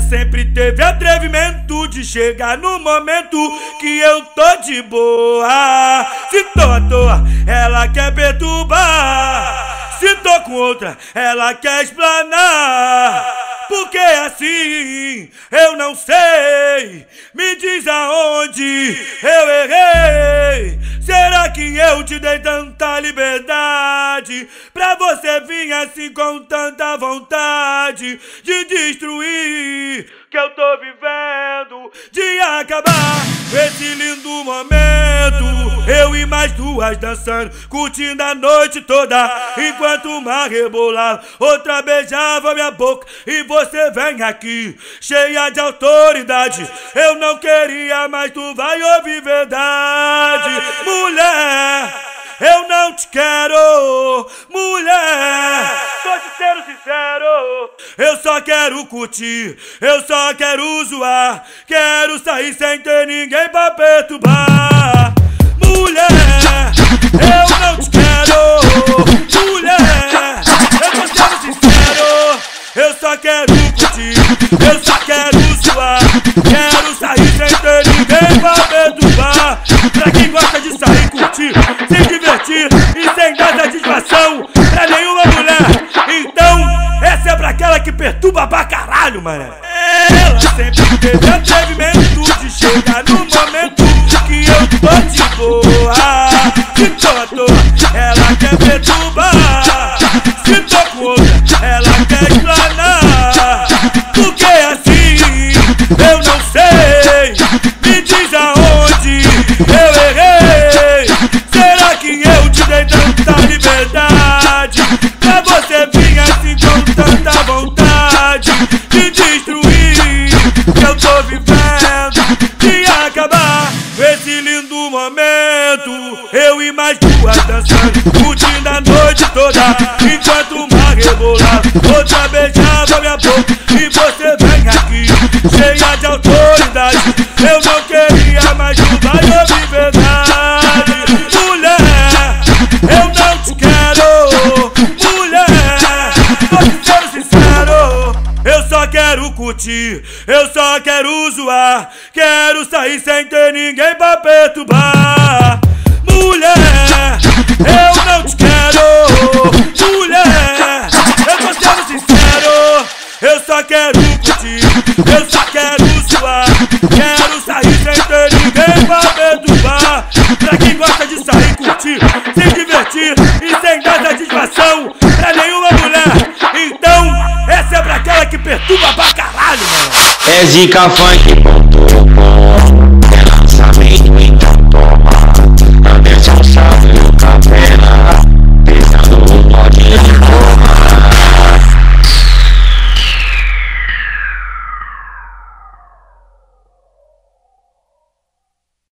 sempre teve atrevimento de chegar no momento que eu tô de boa. Se tô à toa, ela quer perturbar. Se tô com outra, ela quer explanar. Porque assim, eu não sei. Me diz aonde eu errei. Será que eu te dei tanta liberdade pra você vir assim com tanta vontade de destruir que eu tô vivendo, de acabar esse lindo momento? Eu e mais duas dançando, curtindo a noite toda, enquanto uma rebolava, outra beijava minha boca. E você vem aqui, cheia de autoridade. Eu não queria, mas tu vai ouvir verdade. Mulher, eu não te quero, mulher. Tô te sendo sincero, eu só quero curtir, eu só quero zoar. Quero sair sem ter ninguém pra perturbar. Mulher, eu não te quero, mulher. Eu tô sendo sincero, eu só quero curtir, eu só quero zoar. Quero sair sem ter ninguém pra perturbar. Pra quem gosta de sair, curtir, se divertir e sem dar satisfação pra nenhuma mulher. Então, essa é pra aquela que perturba pra caralho, mano. Ela sempre teve atrevimento de chegar no momento que eu tô de boa. Se tô à toa, ela quer perturbar. Se tô com outra, ela quer explanar. Porque assim, eu não sei. Me diz aonde eu errei. Será que eu te dei tanta liberdade pra você vir assim com tanta vontade de destruir que eu tô vivendo, de acabar esse lindo momento? Eu e mais duas dançando, curtindo a noite toda, enquanto uma rebolava, outra beijava minha boca. E você vem aqui, cheia de autoridade. Eu não queria, mas tu vai ouvir verdade. Mulher, eu não te quero, mulher. Tô te sendo sincero, eu só quero curtir, eu só quero zoar. Quero sair sem ter ninguém pra perturbar. Mulher, eu não te quero, mulher. Eu tô sendo sincero, eu só quero curtir, eu só quero zoar. Quero sair sem ter ninguém pra perturbar. Pra quem gosta de sair, curtir, se divertir e sem dar satisfação pra nenhuma mulher. Então, essa é pra aquela que perturba pra caralho, mano. É zica funk.